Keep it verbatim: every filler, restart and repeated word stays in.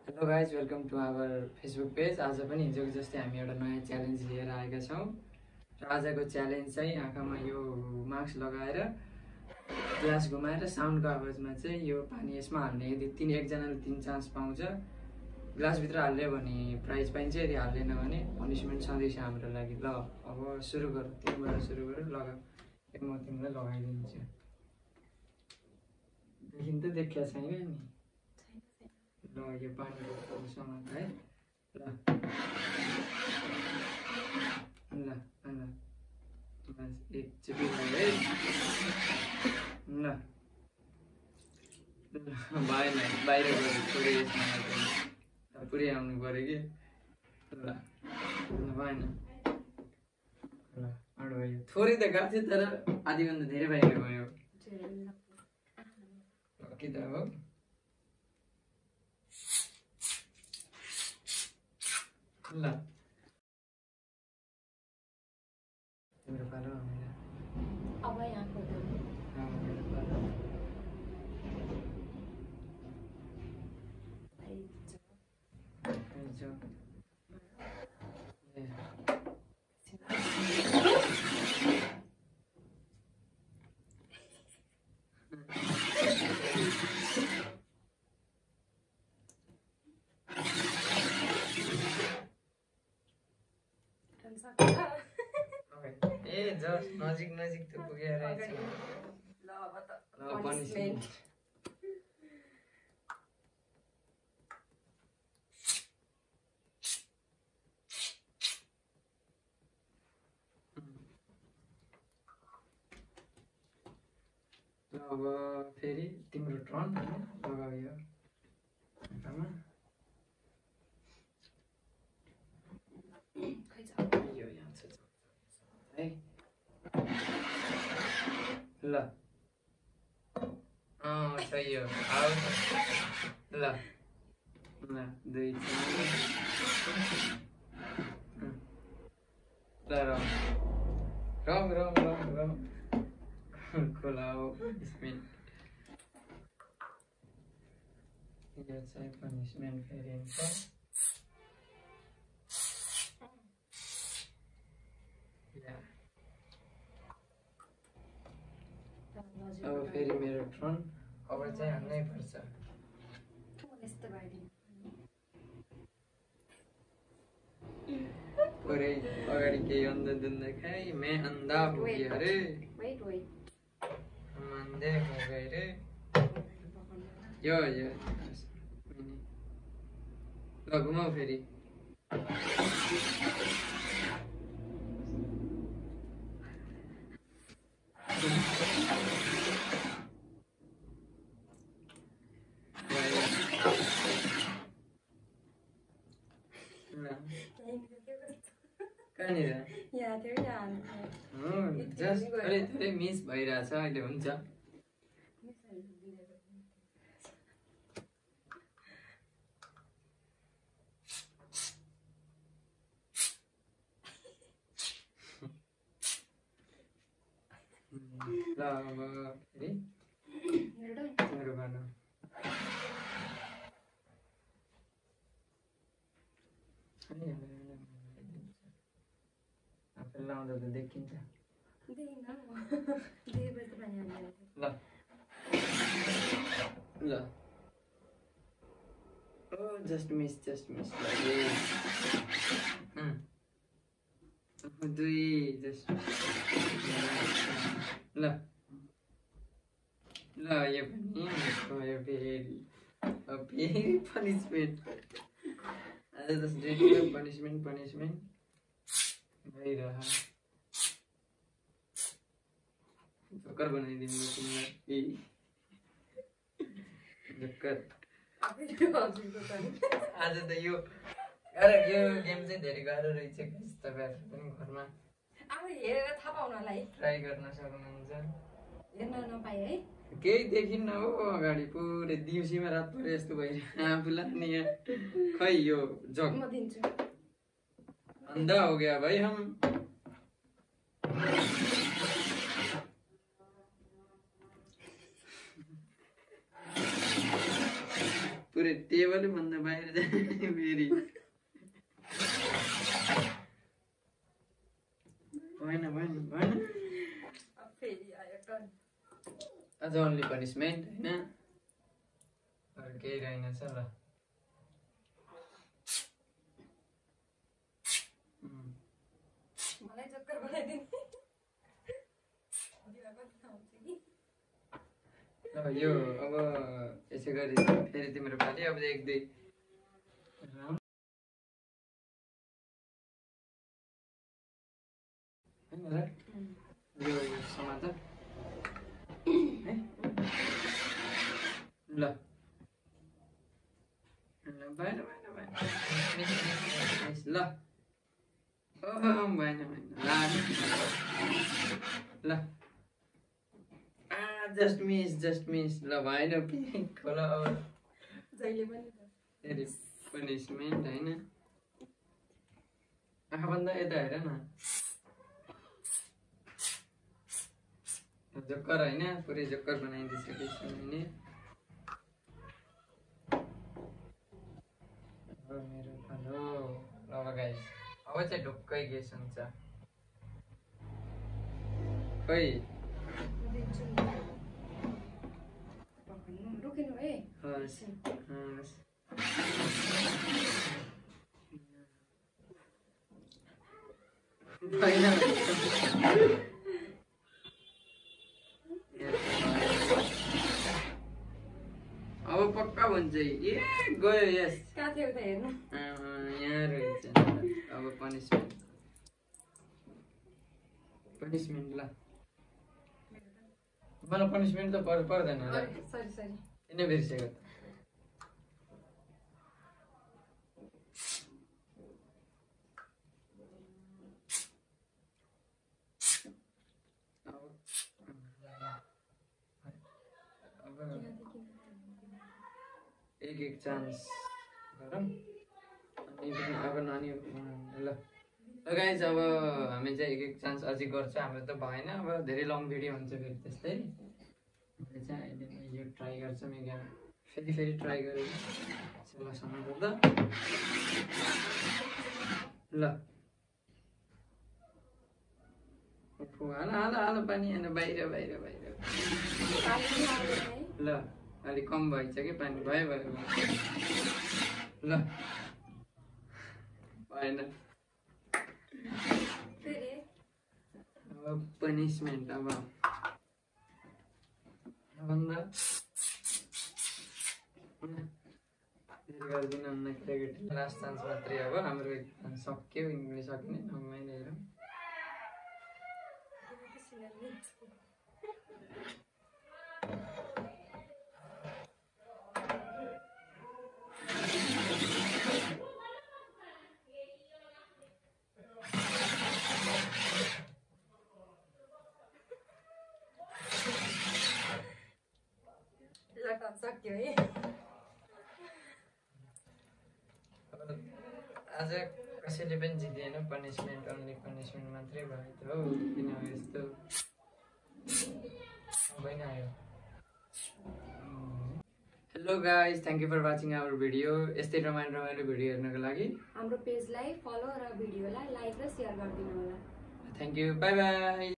Hello guys, welcome to our Facebook page. आज पनि हिजोको जस्तै हामी एउटा नयाँ च्यालेन्ज लिएर आएका छौँ र आजको च्यालेन्ज चाहिँ आँखामा यो मास्क लगाएर ग्लास घुमाएर साउन्डको आवाजमा चाहिँ यो पानी यसमा हाल्ने। यदि तिन एकजनाले तिन चान्स पाउँछ ग्लासभित्र हाल्यो भने प्राइज पाइन्छ, यदि हाल्दैन भने पनिसमेन्ट छँदैछ हाम्रो लागि। ल अब सुरु गर, तिमीबाट सुरु गर। लगा, म तिमीलाई लगाइदिन्छु। देखिन त देखिया छैन नि। ल यो पानीको समात है। ल ल ल बस एक चिपी है। ल भएन, बाहिर गयो पुरै यसमा पुरै आउनु पऱ्यो कि। ल भएन। ल अरू भयो, थोरै त गएको थियो तर आधीभन्दा धेरै बाहिर गयो कि त हो। ल तिम्रो पालो मेरो अब यहाँको मेरो पालो। आइजो ए जस्ट नजिक नजिक त पुगेर रहेछ। ल अब त ल पनिसमेन्ट। ल अब फेरि तिम्रो टर्न हैन, लगाऊ यो आँखामा। खै छ यो यहाँ छ है। ल अँ छ यो आऊ। ल ल दुई ल रङ रङ रङ रङ रङ खोला हो पनिसमेन्ट। यो चाहिँ पनिसमेन्ट फेरि हुन्छ। अब फेरि मेरो टर्न। अब चाहिँ हाल्नै पर्छ। पुरै अगाडि केही अन्धा दुन्दा खाइ मैं अंधा हो गया रे, हम अंधे हो गए रे। यो यो ल घुमाऊ फेरि। कहाँनिर जस्ट थोरै थोरै मिस भइरहेछ अहिले। हुन्छ ल अब फेरि तिम्रो गर्नु। आफै लाउँदा त देखिन्छ। ल ल ओ जस्ट मिस जस्ट मिस दुई जस्ट। ल ल यो पनि भयो फेरि। अब फेरि पनिसमेन्ट। आज त डेलीको पनिसमेन्ट पनिसमेन्ट भइरह। जोकर बनाइदिनु तिमीलाई। जोकर आज त यो गाह्रो, यो गेम चाहिँ धेरै गाह्रो रहेछ। तपाईँहरू पनि घरमा अब हेरेर थाहा पाउनलाई ट्राई गर्न सक्नुहुन्छ। हेर्न नपाए है केही देखिन्न हो अगाडि, पुरै दिउँसीमा रात परे यस्तो भइरहेको आफूलाई नि। यहाँ खै यो जग म दिन्छु। अंधा हो गया भाई हम। पुरै टेबलै भन्दा बाहिर जाने फेरि भएन भएन भएन फेरि आयो टर्न अझ ओन्ली पनिसमेन्ट होइन अरू केही रहेनछ ल मलाई चक्कर बनाइदिने ल यो अब यसै गरी फेरि तिम्रो पालि अब एक दुई राउन्ड होइन र यो समाचार है ल भएन भएन भएन ल भएन भएन ल जस्ट मिस जस्ट मिस ल भएन खोला अब जहिले पनि फेरि पनिसमेन्ट होइन आफूभन्दा यता हेर न जोकर होइन पुरै जोकर बनाइदिइसकेपछि मैले मेरो हेलो ल गाइस अब चाहिँ ढुक्कै गेस हुन्छ खै रोकिनु है हस् हस् होइन अब पक्का भन्छ ए गयो यस कहाँ थियो त हेर्नु यहाँ रहेछ अब पनिसमेन्ट पनिसमेन्ट ल मलाई पनिसमेन्ट त पर पर्दैन ल सरी सरी किन बिर्सेको एक एक चान्स गरौँ अनि अब नानी ल गाइज अब हामी चाहिँ एक एक चान्स अझै गर्छ हाम्रो त भएन अब धेरै लङ भिडियो हुन्छ फेरि त्यस्तै मैले चाहिँ अहिले यो ट्राई गर्छु मेरो फेरि फेरि ट्राई गरेर सेलासँग गर्दा ल हाल हाल हाल पानी होइन बाहिर बाहिर बाहिर ल अलिक कम भएछ कि पानी भयो भयो ल भएन अब पनिसमेन्ट अब भन्दा गरिदिनु केटाकेटी लास्ट चान्स मात्रै अब हाम्रो सक्यो इङ्ग्लिस सकिने मैले हेरौँ सक्यो है आज कसैले पनि जितेन पनिसमेन्ट ओन्ली पनिसमेन्ट मात्रै भयो त हौ किन यस्तो भइ नै आयो hello guys thank you for watching our video यस्तै रमाइलो रमाइलो भिडियो हेर्नको लागि हाम्रो पेजलाई फलो र भिडियोलाई लाइक र सेयर गरिदिनु होला थ्याङ्क यू बाई बाई